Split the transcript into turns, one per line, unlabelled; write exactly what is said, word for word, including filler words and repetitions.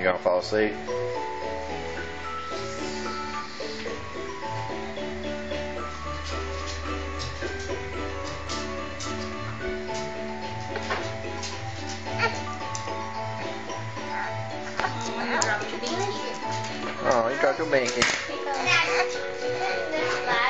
gonna fall asleep? Oh, you dropped your binky.